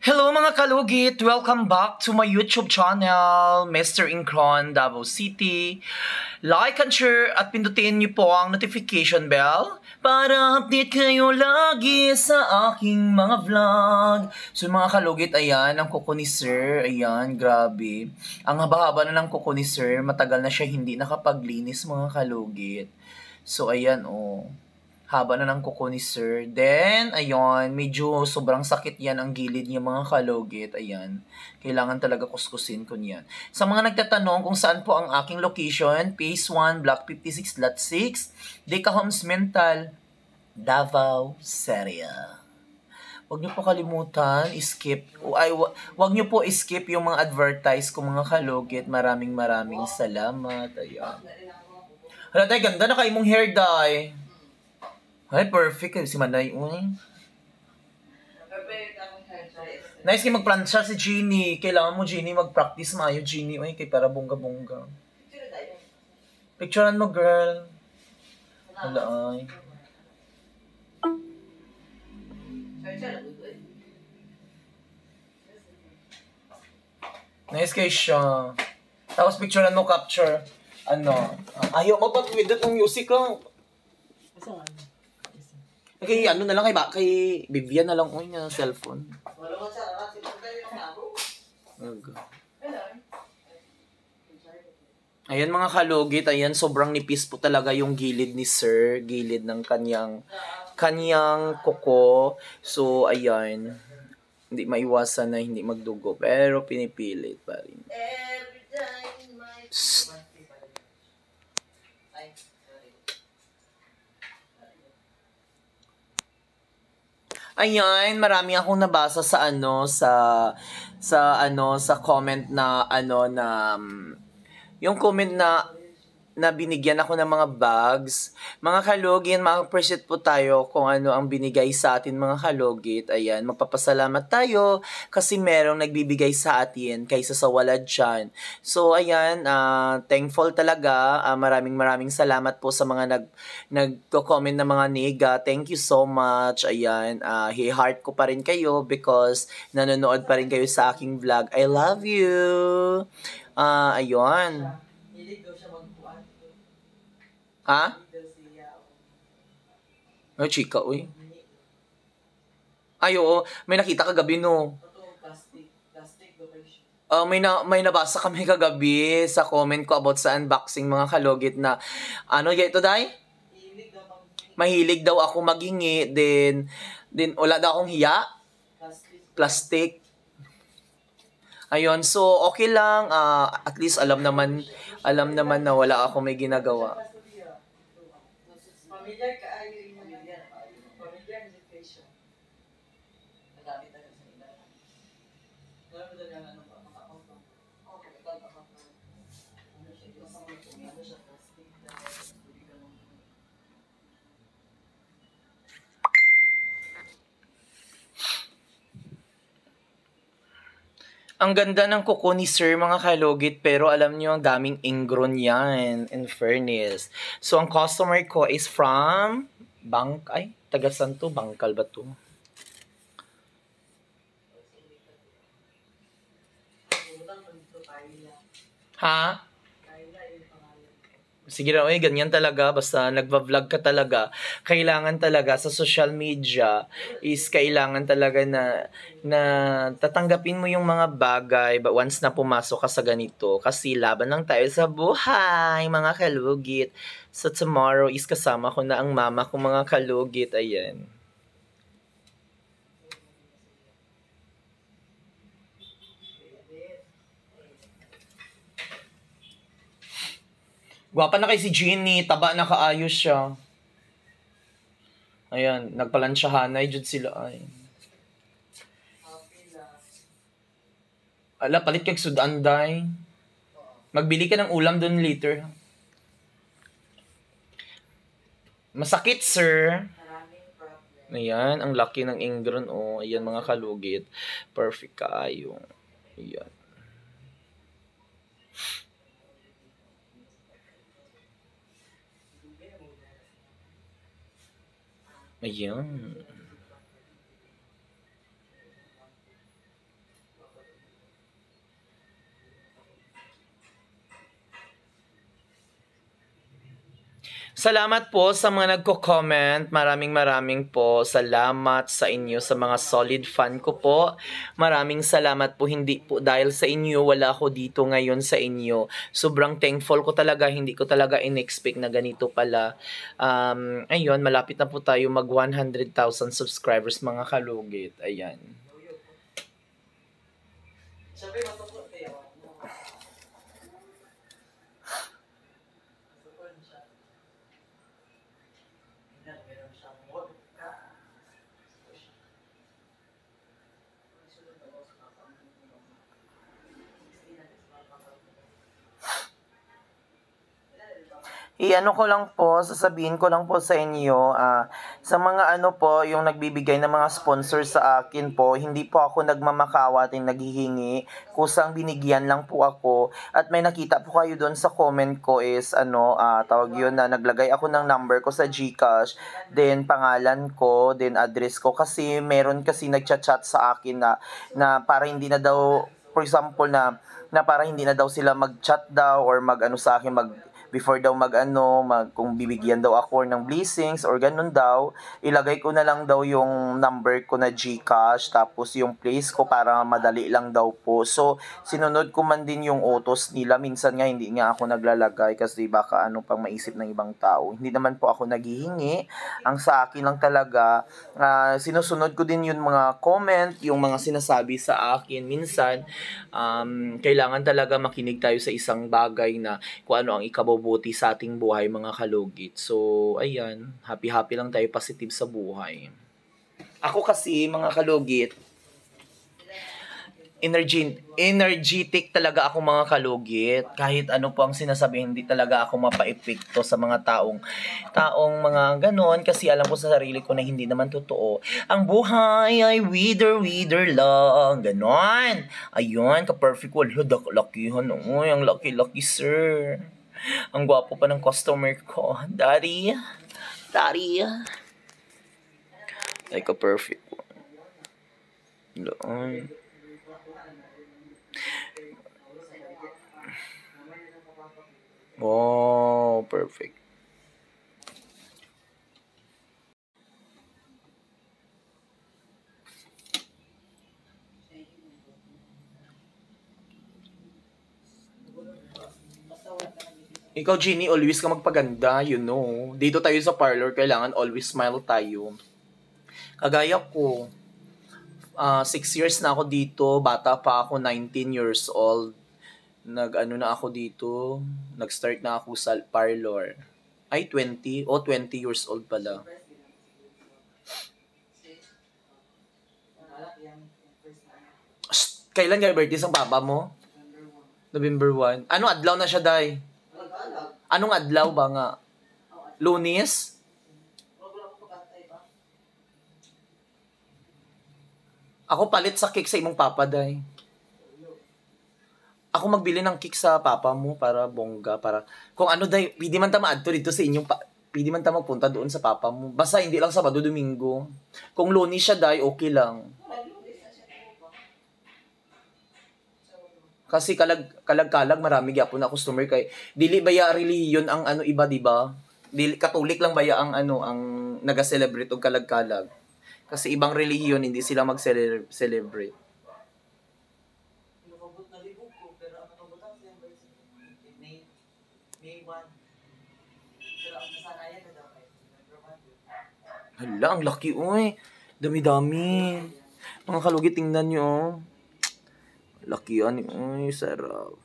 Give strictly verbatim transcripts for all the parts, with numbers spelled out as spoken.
Hello mga kalugit! Welcome back to my YouTube channel, Mister.Ingrown, Davao City. Like and share at pindutin niyo po ang notification bell para update kayo lagi sa aking mga vlog. So mga kalugit, ayan, ang kuko ni Sir, ayan, grabe. Ang haba-haba na ng kuko ni Sir, matagal na siya hindi nakapaglinis mga kalugit. So ayan, oh. Haba na ng kuko ni Sir. Then, ayun, medyo sobrang sakit yan ang gilid niya mga kalugit. Ayan, kailangan talaga kuskusin ko niyan. Sa mga nagtatanong kung saan po ang aking location, Phase one, Block fifty-six, Lot six, Deca Homes, Mintal, Davao, Seria. Huwag niyo po kalimutan, skip, ay, wag niyo po skip yung mga advertise ko mga kalugit. Maraming maraming salamat. Ayan. Hala, tay, ganda na kayo mong hair dye. Ay, perfect. Si Manay, uy. Nice kayo mag-plancha si Jeannie. Kailangan mo, Jeannie, mag-practice maayo, Jeannie. Uy, kay para bongga-bongga. Picturean mo, girl. Hala, ay. Nice kayo siya. Tapos picturean mo, capture. Ano? Ayaw, magpapwidot ng music ko. Asa nga? Kay ano na lang kay ba kay Vivian na lang oy nga cellphone. Ayan mga kalugit, ayan sobrang nipis po talaga yung gilid ni Sir, gilid ng kanyang kanyang kuko. So ayan, hindi maiwasan na hindi magdugo pero pinipilit pa rin. Psst. Ayan, marami akong nabasa sa ano sa sa ano sa comment na ano na um, yung comment na na binigyan ako ng mga bags. Mga kalugit, ma-appreciate po tayo kung ano ang binigay sa atin mga kalugit. Ayan, magpapasalamat tayo kasi merong nagbibigay sa atin kaysa sa wala dyan. So, ayan, uh, thankful talaga. Uh, maraming maraming salamat po sa mga nag, nagko-comment na mga niga. Thank you so much. Ayan, uh, hi-heart ko pa rin kayo because nanonood pa rin kayo sa aking vlog. I love you. Uh, ayun. Ha? Ay, chika, uy. Ay, oo. May nakita kagabi, no? Uh, may, na, may nabasa kami kagabi sa comment ko about sa unboxing mga kalugit na ano y ito, day? Mahilig daw ako maghingi. Then, then wala daw akong hiya. Plastic. Ayun, so okay lang. Uh, at least alam naman, alam naman na wala ako may ginagawa. Familiar ka ayo yung familiar. Familiar education. Nagamit na sa ila. Kaya mo dala ano pa maka-account mo. Okay, account mo. Ano siya yung sa mga ano siya plastic. Ang ganda ng kuko ni Sir mga kalugit, pero alam niyo ang daming ingrown yan, in fairness. So ang customer ko is from Bank, ay, taga Santo, Bangkal ba to? Ha? Sige na, eh, ganyan talaga. Basta nagva-vlog ka talaga. Kailangan talaga sa social media is kailangan talaga na, na tatanggapin mo yung mga bagay but once na pumasok ka sa ganito. Kasi laban lang tayo sa buhay, mga kalugit. So tomorrow is kasama ko na ang mama ko mga kalugit. Ayan. Gwapa na kay si Jeannie, taba na kaayos siya. Ayan, nagpalansyahanay jud sila ay. Ala, palit kag sudanday. Magbili ka ng ulam doon later. Masakit, sir. Ayan, ang laki ng Ingrown. Oh, ayan mga kalugit. Perfect kaayo. Ayan. Ayan. Salamat po sa mga nagko-comment. Maraming maraming po salamat sa inyo sa mga solid fan ko po. Maraming salamat po, hindi po dahil sa inyo wala ako dito ngayon sa inyo. Sobrang thankful ko talaga, hindi ko talaga in-expect na ganito pala. Um, ayun, malapit na po tayo mag one hundred thousand subscribers mga kalugit. Ayan. I-ano ko lang po, sasabihin ko lang po sa inyo, ah, sa mga ano po, yung nagbibigay ng mga sponsor sa akin po, hindi po ako nagmamakawat at naghihingi, kusang binigyan lang po ako. At may nakita po kayo doon sa comment ko is, ano, ah, tawag yun na naglagay ako ng number ko sa Gcash, then pangalan ko, then address ko, kasi meron kasi nagchat-chat sa akin na, na para hindi na daw, for example na, na para hindi na daw sila mag-chat daw or mag-ano sa akin, mag before daw mag-ano, mag, kung bibigyan daw ako ng blessings or ganun daw, ilagay ko na lang daw yung number ko na Gcash, tapos yung place ko para madali lang daw po. So, sinunod ko man din yung utos nila. Minsan nga hindi nga ako naglalagay kasi baka ano pang maisip ng ibang tao. Hindi naman po ako naghihingi. Ang sa akin lang talaga, uh, sinusunod ko din yung mga comment, yung mga sinasabi sa akin. Minsan, um, kailangan talaga makinig tayo sa isang bagay na kung ano ang ikabubuti sa ating buhay mga kalugit. So, ayan, happy-happy lang tayo, positive sa buhay. Ako kasi, mga kalugit, energy, energetic talaga ako mga kalugit. Kahit ano po ang sinasabi, hindi talaga ako mapa-epekto sa mga taong, taong mga ganon. Kasi alam ko sa sarili ko na hindi naman totoo. Ang buhay ay wither, wither lang. Ganon. Ayun, ka-perfect wall. Lakihan. Uy, ang lucky-lucky sir. Ang gwapo pa ng customer ko. Daddy. Daddy. Like a perfect one. Doon. Oh, perfect. Ikaw, Jeannie, always ka magpaganda, you know. Dito tayo sa parlor, kailangan always smile tayo. Kagaya ko, uh, six years na ako dito, bata pa ako, nineteen years old. Nag-ano na ako dito, nag-start na ako sa parlor. Ay, twenty? O, oh, twenty years old pala. Shh, kailan ka birthday sa papa mo? November one. Ano adlaw na siya, day? Anong adlaw ba nga? Lunes? Ako palit sa cake sa imong papa, day. Ako magbili ng cake sa papa mo para bongga, para kung ano, day, pwede man ta maadto dito sa inyong pa, pwede man ta magpunta doon sa papa mo. Basta hindi lang Sabado, Domingo. Kung Lunes siya, day, okay lang. Kasi kalag kalag-kalag marami gyapon na customer kay dili baya relihiyon ang ano iba, di ba? Dili Katolik lang baya ang ano ang naga-celebrate og kalag-kalag. Kasi ibang relihiyon hindi sila mag-celebrate. Hala, ang laki oy. Dami-dami. Mga kalugit, tingnan nyo. Oh. Laki yan. Uy, sarap.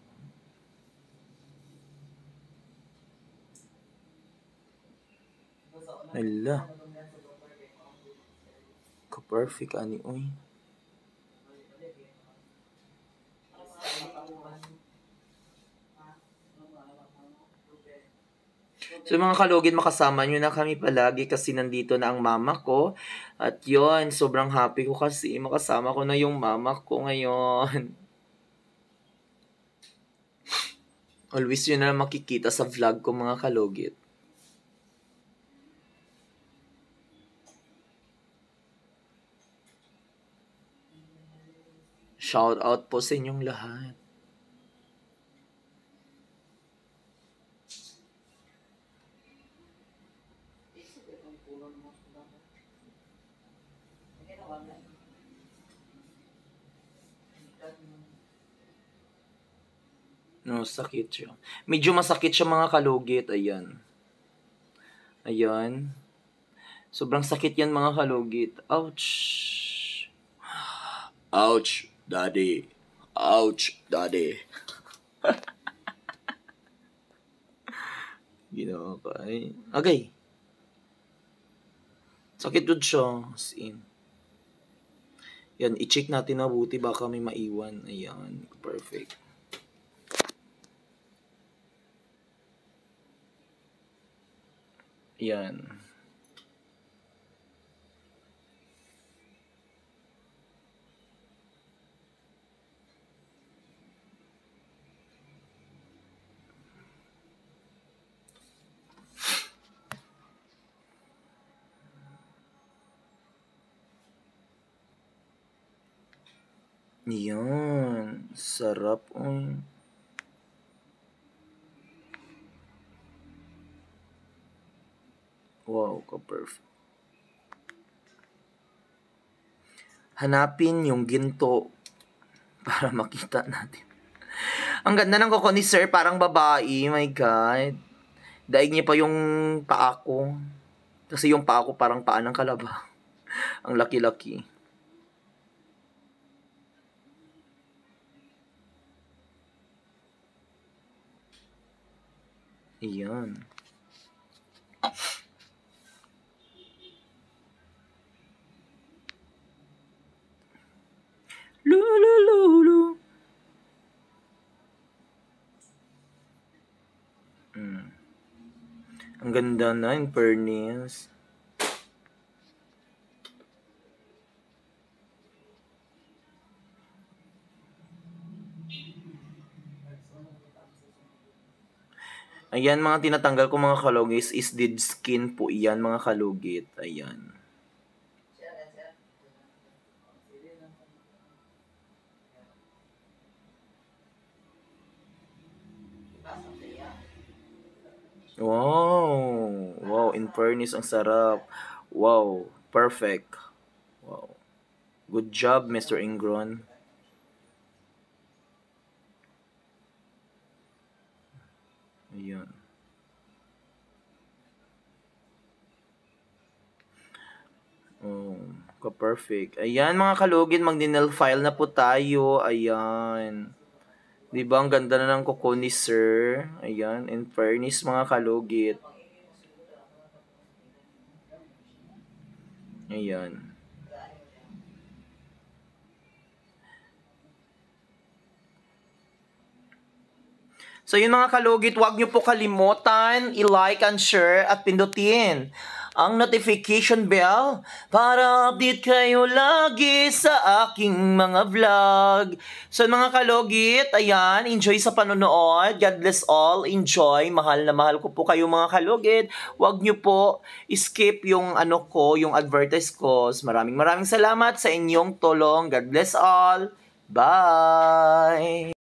Hala. Ka-perfect ani, uy. So mga kalugit, makasama nyo na kami palagi kasi nandito na ang mama ko. At yon, sobrang happy ko kasi makasama ko na yung mama ko ngayon. Always yun na makikita sa vlog ko mga kalugit. Shout out po sa inyong lahat. No, sakit siya. Medyo masakit siya mga kalugit. Ayan. Ayan. Sobrang sakit yan mga kalugit. Ouch. Ouch, daddy. Ouch, daddy. Ginawa ka ay. Okay. Sakit doon siya. As in. Yan, i-check natin mabuti baka may maiwan. Ayan, perfect. Yan. Yan. Sarap. Um. Wow, ka-perfect. Hanapin yung ginto para makita natin. Ang ganda ng kuko ni sir, parang babae. My God. Daig niya pa yung paa ko. Kasi yung paa ko parang paa ng kalaba. Ang laki-laki. Iyan. Lulululu. Mm. Ang ganda na, in fairness. Ayan, mga tinatanggal ko mga kalugis is dead skin po iyan mga kalugit. Ayan. Wow. Wow, in fairness, ang sarap. Wow, perfect. Wow. Good job, Mister Ingrown. Ayan. Oh, ka-perfect. Ayan mga kalugit, mag-nail file na po tayo. Ayan. Diba ang ganda na ng kuko ni sir? Ayan, in fairness mga kalugit. Ayan. So yun mga kalugit, huwag nyo po kalimutan i-like and share at pindutin ang notification bell para update kayo lagi sa aking mga vlog. So mga kalugit, ayan, enjoy sa panonood. God bless all, enjoy. Mahal na mahal ko po kayo mga kalugit. Huwag nyo po skip yung ano ko, yung advertise ko. Maraming maraming salamat sa inyong tulong. God bless all. Bye!